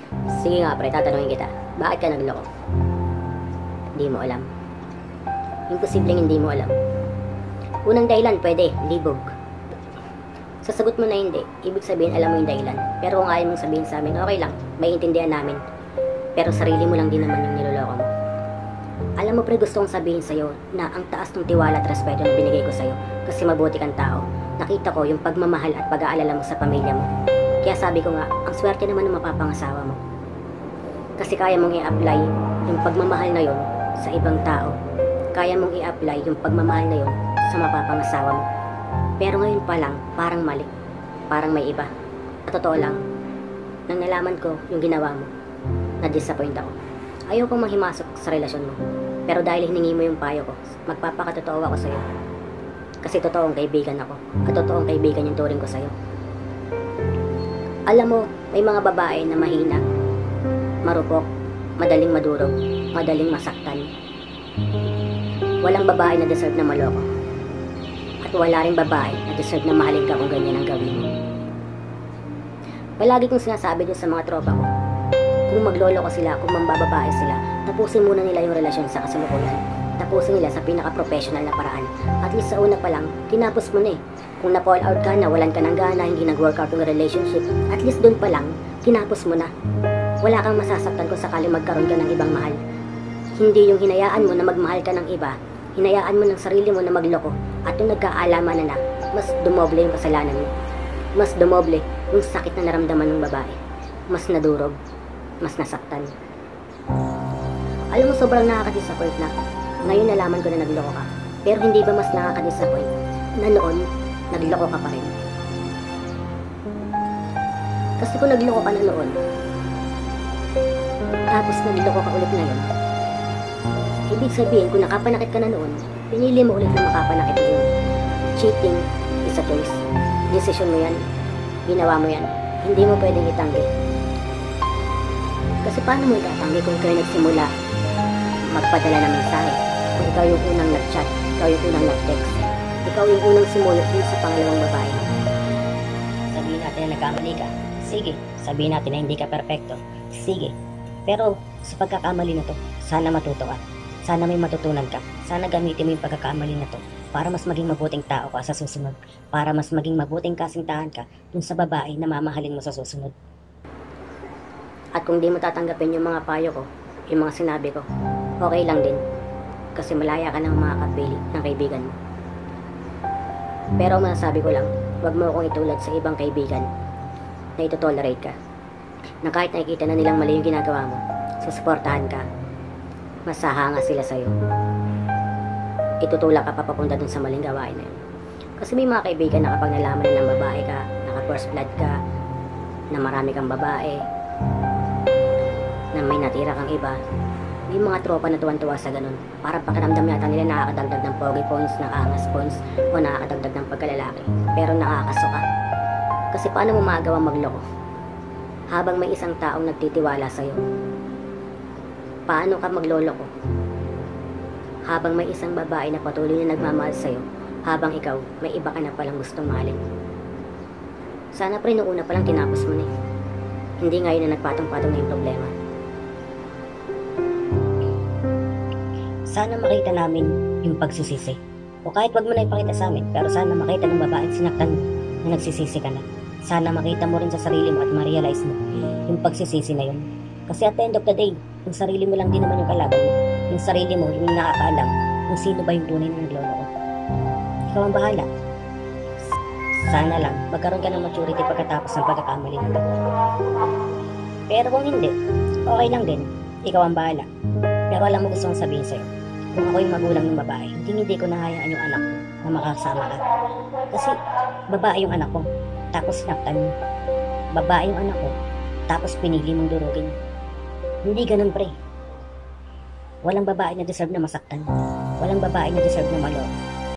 Sige nga pre, tatanungin kita. Bakit ka nagloko? Hindi mo alam. Imposibleng hindi mo alam. Unang dahilan, pwede, libog. Sasagot mo na hindi, ibig sabihin alam mo yung dahilan. Pero kung ayaw mong sabihin sa amin, okay lang, maiintindihan namin. Pero sarili mo lang din naman yung niloloko mo. Alam mo pre, gusto kong sabihin sa'yo na ang taas ng tiwala at respeto na binigay ko sa'yo kasi mabuti kang tao. Nakita ko yung pagmamahal at pag-aalala mo sa pamilya mo. Kaya sabi ko nga, ang swerte naman ng mapapangasawa mo. Kasi kaya mong i-apply yung pagmamahal na yon sa ibang tao. Kaya mong i-apply yung pagmamahal na yon sa mapapangasawa mo. Pero ngayon pa lang, parang mali. Parang may iba. Totoo lang, nang nalaman ko yung ginawa mo, na-disappoint ako. Ayaw kong manghimasok sa relasyon mo. Pero dahil hiningi mo yung payo ko, magpapakatotoo ako sa'yo. Kasi totoong kaibigan ako. At totoong kaibigan yung turing ko sa'yo. Alam mo, may mga babae na mahina, marupok, madaling madurog, madaling masaktan. Walang babae na deserve na maloko. At wala rin babae na deserve na mahalin ka kung ganyan ang gawin mo. Palagi kong sinasabi dun sa mga tropa ko, kung magloloko sila, kung mambababae sila, tapusin muna nila yung relasyon sa kasalukuyan. Tapusin nila sa pinaka-professional na paraan. At least sa una pa lang, tinapos mo na eh. Kung na-fall out ka, nawalan ka ng gana, hindi nag-workout yung relationship, at least dun pa lang, tinapos mo na. Wala kang masasaktan kung sakali magkaroon ka ng ibang mahal. Hindi yung hinayaan mo na magmahal ka ng iba, hinayaan mo ng sarili mo na magloko, at yung nagkaalaman na mas dumoble yung kasalanan mo. Mas dumoble yung sakit na naramdaman ng babae. Mas nadurog, mas nasaktan. Alam mo, sobrang nakaka-disappoint na ngayon nalaman ko na nagloko ka. Pero hindi ba mas nakaka-disappoint na noon, nagloko ka pa rin? Kasi kung nagloko ka na noon, tapos nagloko ka ulit ngayon, ibig sabihin, kung nakapanakit ka na noon, pinili mo ulit na makapanakit yun. Cheating is a choice. Decision mo yan. Ginawa mo yan. Hindi mo pwedeng itanggi. Kasi paano mo itatanggi kung ikaw nagsimula magpadala ng mensahe? Kung ikaw yung unang nag-chat, ikaw yung unang nag-text, ikaw yung unang simulot din sa pangalawang babae. Sabihin natin na nagkamali ka. Sige. Sabihin natin na hindi ka perfecto. Sige. Pero sa pagkakamali na to, sana matuto ka. Sana may matutunan ka. Sana gamitin mo yung pagkakamali na to para mas maging mabuting tao ka sa susunod. Para mas maging mabuting kasintahan ka dun sa babae na mamahalin mo sa susunod. At kung di mo tatanggapin yung mga payo ko, yung mga sinabi ko, okay lang din. Kasi malaya ka ng mga kapili ng kaibigan mo. Pero masasabi ko lang, huwag mo akong itulad sa ibang kaibigan na ito-tolerate ka. Na kahit nakikita na nilang mali yung ginagawa mo, susuportahan ka, masahanga sila sa'yo. Itutulak ka papapunta dun sa maling gawain na yun. Kasi may mga kaibigan na kapag nalaman na ng babae ka, naka-first blood ka, na marami kang babae, na may natira kang iba, may mga tropa na tuwan-tuwa sa ganun. Para pakiramdam yata nila nakakadagdag ng pogi points, ng angas points, o nakakadagdag ng pagkalalaki. Pero nakakasuka. Kasi paano mo magawa magloko habang may isang taong nagtitiwala sa'yo? Paano ka magloloko habang may isang babae na patuloy na nagmamahal sa'yo, habang ikaw may iba ka na palang gustong mahalin? Sana pre, noong una palang tinapos mo na eh. Hindi ngayon na nagpatong-patong na yung problema. Sana makita namin yung pagsisisi. O kahit wag mo na ipakita sa amin, pero sana makita ng babae sinaktan mo na nagsisisi ka na. Sana makita mo rin sa sarili mo at ma-realize mo yung pagsisisi na yun. Kasi at the end of the day, yung sarili mo lang din naman yung kalaban mo. Yung sarili mo, yung nakakaalam kung sino ba yung tunay na nagloloko. Ikaw ang bahala. Sana lang, magkaroon ka ng maturity pagkatapos ng pagkakamali na ito. Pero kung hindi, okay lang din. Ikaw ang bahala. Pero alam mo, gusto kong sabihin sa'yo, kung ako yung magulang ng babae, hindi ko nahayaan yung anak ko na makasama ka. Kasi babae yung anak ko, tapos sinaktan mo. Babae yung anak ko, tapos pinili mong durugin. Hindi ganun pre. Walang babae na deserve na masaktan. Walang babae na deserve na maloko.